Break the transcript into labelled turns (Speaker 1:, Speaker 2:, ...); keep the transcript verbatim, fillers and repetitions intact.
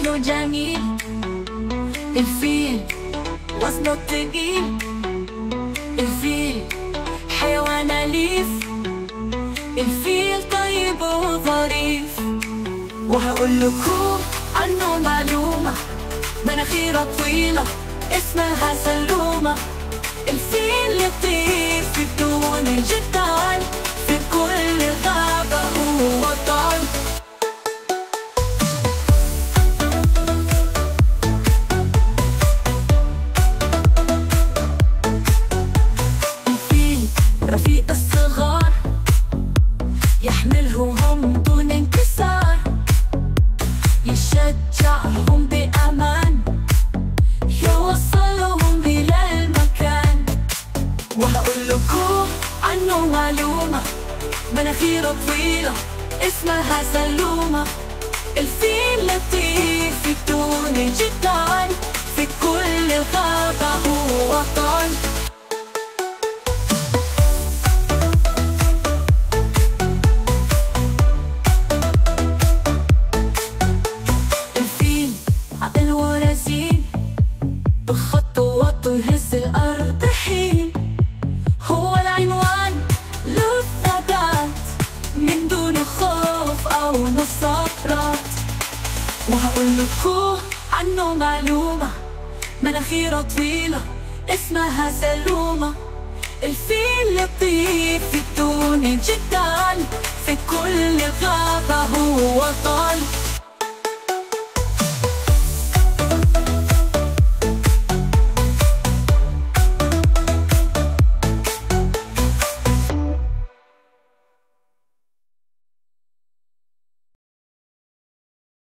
Speaker 1: شكله جميل. الفيل وزنه تقيل. الفيل حيوان أليف. الفيل طيب وظريف. وهقولكوا عنه معلومة، مناخيره طويلة اسمها سلومة. الفيل يطير في بدون الجدال، في كل غابة هو وطن. الفيل رفيق الصغار، يحملهم دون انكسار، يشجعهم بأمان، يوصلهم إلى المكان. وهقولكوا عنه معلومة، مناخيره طويلة اسمها سلومة. الفيل لطيف بدون جدال، في كل غابة هو وطن. الفيل عقل ورزين، بخطواته يهز الأرض حين. هو العنوان له الثبات، من دون خوف أو نصرات. وهقولكوا عنه معلومة، مناخيره طويلة اسمها سلومة. الفيل لطيف بدون جدال، في كل غابة هو وطن.